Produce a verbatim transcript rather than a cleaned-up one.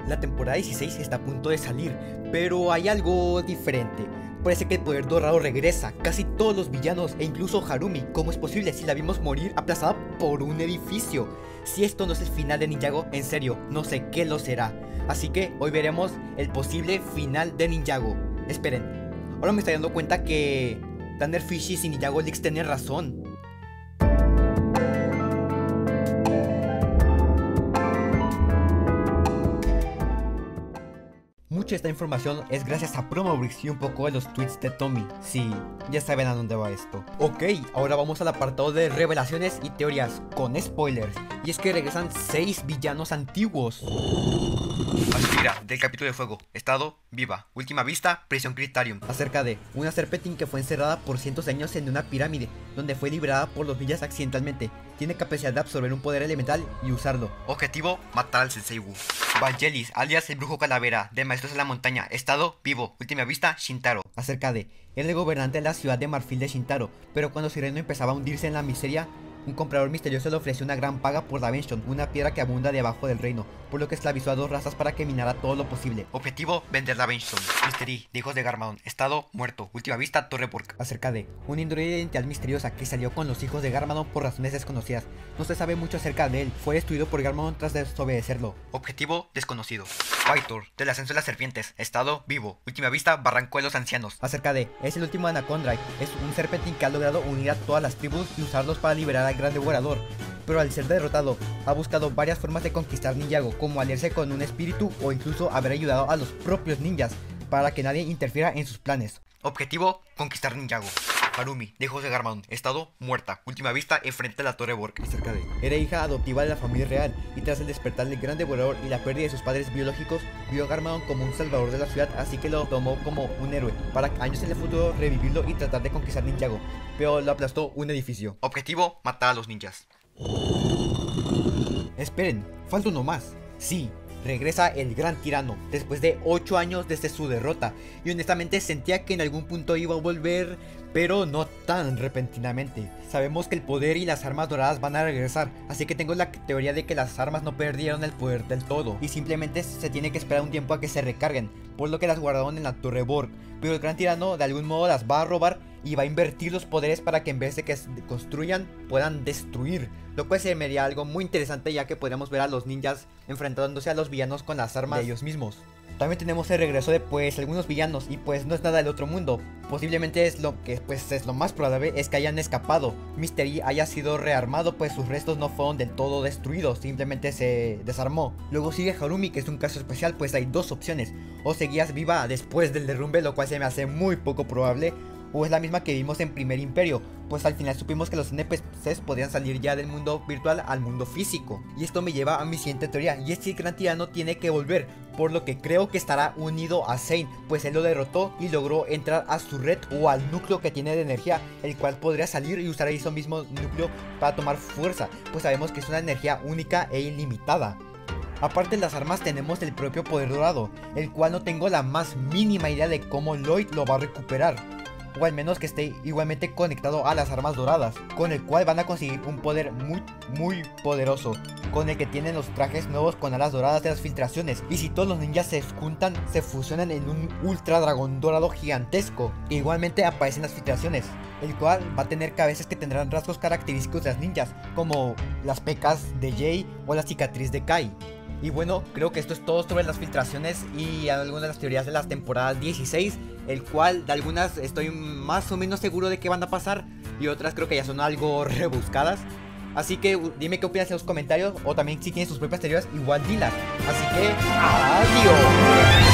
La temporada dieciséis está a punto de salir, pero hay algo diferente. Parece que el poder dorado regresa, casi todos los villanos e incluso Harumi. ¿Cómo es posible si la vimos morir aplastada por un edificio? Si esto no es el final de Ninjago, en serio, no sé qué lo será. Así que hoy veremos el posible final de Ninjago. Esperen, ahora me estoy dando cuenta que Thunder Fishes y Ninjago Leaks tenían razón. Mucha de esta información es gracias a Promobricks y un poco de los tweets de Tommy. Sí, ya saben a dónde va esto. Ok, ahora vamos al apartado de revelaciones y teorías con spoilers. Y es que regresan seis villanos antiguos. Aspira, del capítulo de fuego. Estado, viva. Última vista, prisión Critarium. Acerca de una Serpentin que fue encerrada por cientos de años en una pirámide, donde fue liberada por los ninjas accidentalmente. Tiene capacidad de absorber un poder elemental y usarlo. Objetivo, matar al Sensei Wu. Vangelis, alias el brujo calavera, de Maestros de la Montaña. Estado, vivo. Última vista, Shintaro. Acerca de, era el gobernante de la ciudad de marfil de Shintaro, pero cuando su reino empezaba a hundirse en la miseria, un comprador misterioso le ofreció una gran paga por Davention, una piedra que abunda debajo del reino, por lo que esclavizó a dos razas para que minara todo lo posible. Objetivo, vender Davention. Mystery, de hijos de Garmadon. Estado, muerto. Última vista, Torre Burke. Acerca de, una androide de identidad misteriosa que salió con los hijos de Garmadon por razones desconocidas. No se sabe mucho acerca de él, fue destruido por Garmadon tras desobedecerlo. Objetivo, desconocido. Pythor, del ascenso de las serpientes. Estado, vivo. Última vista, Barranco de los Ancianos. Acerca de, es el último Anacondrake, es un Serpentin que ha logrado unir a todas las tribus y usarlos para liberar al gran devorador. Pero al ser derrotado, ha buscado varias formas de conquistar Ninjago, como aliarse con un espíritu o incluso haber ayudado a los propios ninjas, para que nadie interfiera en sus planes. Objetivo, conquistar Ninjago. Harumi, de hijos de Garmadon. Estado, muerta. Última vista, enfrente de la Torre Burke. Acerca de, era hija adoptiva de la familia real, y tras el despertar del gran devorador y la pérdida de sus padres biológicos, vio a Garmadon como un salvador de la ciudad, así que lo tomó como un héroe, para años en el futuro revivirlo y tratar de conquistar Ninjago, pero lo aplastó un edificio. Objetivo, matar a los ninjas. Esperen, falta uno más. Sí, regresa el gran tirano, después de ocho años desde su derrota, y honestamente sentía que en algún punto iba a volver, pero no tan repentinamente. Sabemos que el poder y las armas doradas van a regresar, así que tengo la teoría de que las armas no perdieron el poder del todo, y simplemente se tiene que esperar un tiempo a que se recarguen, por lo que las guardaron en la Torre Burke, pero el gran tirano de algún modo las va a robar y va a invertir los poderes para que en vez de que construyan, puedan destruir. Lo cual sería algo muy interesante, ya que podríamos ver a los ninjas enfrentándose a los villanos con las armas de ellos mismos. También tenemos el regreso de pues algunos villanos, y pues no es nada del otro mundo. Posiblemente es lo que pues es lo más probable es que hayan escapado. Mystery haya sido rearmado, pues sus restos no fueron del todo destruidos, simplemente se desarmó. Luego sigue Harumi, que es un caso especial, pues hay dos opciones: o seguías viva después del derrumbe, lo cual se me hace muy poco probable, o es la misma que vimos en Primer Imperio, pues al final supimos que los N P Cs podrían salir ya del mundo virtual al mundo físico. Y esto me lleva a mi siguiente teoría, y es que el gran tirano tiene que volver, por lo que creo que estará unido a Zane, pues él lo derrotó y logró entrar a su red o al núcleo que tiene de energía, el cual podría salir y usar ese mismo núcleo para tomar fuerza, pues sabemos que es una energía única e ilimitada. Aparte de las armas tenemos el propio poder dorado, el cual no tengo la más mínima idea de cómo Lloyd lo va a recuperar, o al menos que esté igualmente conectado a las armas doradas, con el cual van a conseguir un poder muy muy poderoso, con el que tienen los trajes nuevos con alas doradas de las filtraciones, y si todos los ninjas se juntan, se fusionan en un ultra dragón dorado gigantesco. Igualmente aparecen las filtraciones, el cual va a tener cabezas que tendrán rasgos característicos de las ninjas, como las pecas de Jay o la cicatriz de Kai. Y bueno, creo que esto es todo sobre las filtraciones y algunas de las teorías de las temporadas dieciséis, el cual de algunas estoy más o menos seguro de que van a pasar y otras creo que ya son algo rebuscadas. Así que dime qué opinas en los comentarios, o también si tienes tus propias teorías, igual dilas. Así que adiós.